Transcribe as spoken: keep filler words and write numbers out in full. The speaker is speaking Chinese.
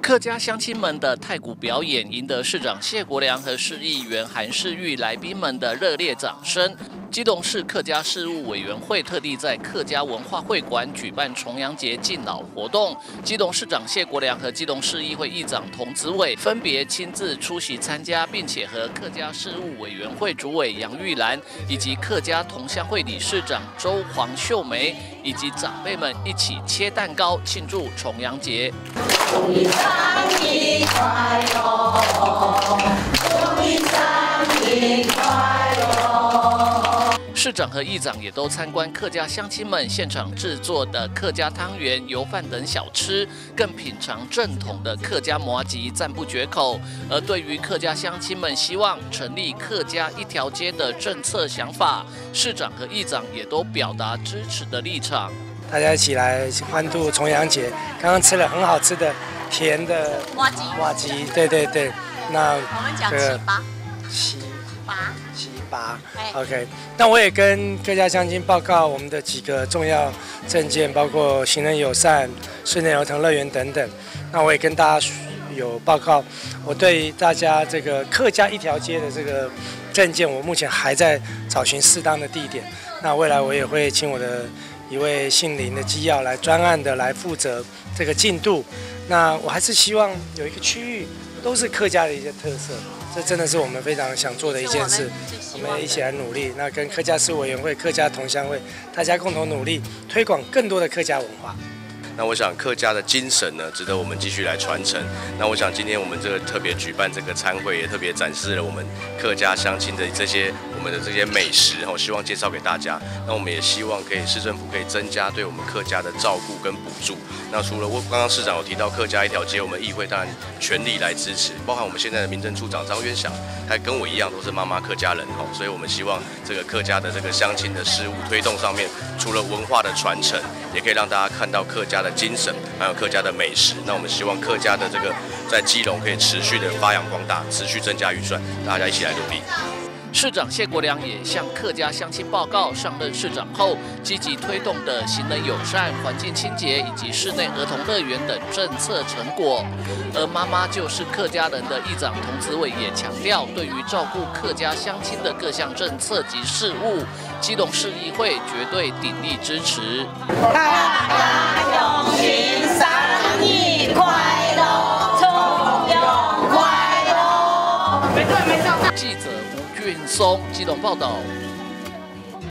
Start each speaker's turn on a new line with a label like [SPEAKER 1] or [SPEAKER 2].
[SPEAKER 1] 客家乡亲们的太鼓表演赢得市长谢国良和市议员韩世玉来宾们的热烈掌声。基隆市客家事务委员会特地在客家文化会馆举办重阳节敬老活动，基隆市长谢国良和基隆市议会议长童子伟分别亲自出席参加，并且和客家事务委员会主委杨玉兰以及客家同乡会理事长周黄秀梅以及长辈们一起切蛋糕庆祝重阳节。祝你生日快乐！祝你生日快乐！市长和议长也都参观客家乡亲们现场制作的客家汤圆、油饭等小吃，更品尝正统的客家麻糬，赞不绝口。而对于客家乡亲们希望成立客家一条街的政策想法，市长和议长也都表达支持的立场。
[SPEAKER 2] 大家一起来欢度重阳节。刚刚吃了很好吃的甜的
[SPEAKER 3] 麻糬，
[SPEAKER 2] 麻糬，对对对。那
[SPEAKER 3] 我们讲七八，
[SPEAKER 2] 七
[SPEAKER 3] 八，
[SPEAKER 2] 七八。OK， 那我也跟各家乡亲报告我们的几个重要政见，包括行人友善、室内儿童乐园等等。那我也跟大家有报告，我对大家这个客家一条街的这个政见，我目前还在找寻适当的地点。那未来我也会请我的一位姓林的机要来专案的来负责这个进度。那我还是希望有一个区域都是客家的一些特色，这真的是我们非常想做的一件事。我们一起来努力，那跟客家事务委员会、客家同乡会大家共同努力，推广更多的客家文化。
[SPEAKER 4] 那我想客家的精神呢，值得我们继续来传承。那我想今天我们这个特别举办这个餐会，也特别展示了我们客家乡亲的这些我们的这些美食，哦，希望介绍给大家。那我们也希望可以市政府可以增加对我们客家的照顾跟补助。那除了我刚刚市长有提到客家一条街，我们议会当然全力来支持，包含我们现在的民政处长张渊祥，他跟我一样都是妈妈客家人，哦，所以我们希望这个客家的这个乡亲的事务推动上面，除了文化的传承，也可以让大家看到客家的精神，还有客家的美食。那我们希望客家的这个在基隆可以持续的发扬光大，持续增加预算，大家一起来努力。
[SPEAKER 1] 市长谢国良也向客家乡亲报告上任市长后积极推动的行人友善、环境清洁以及室内儿童乐园等政策成果。而妈妈就是客家人的议长童子伟也强调，对于照顾客家乡亲的各项政策及事务，基隆市议会绝对鼎力支持。大家永庆生日快乐，重阳快乐！没错没错。记者吴俊松基隆报道。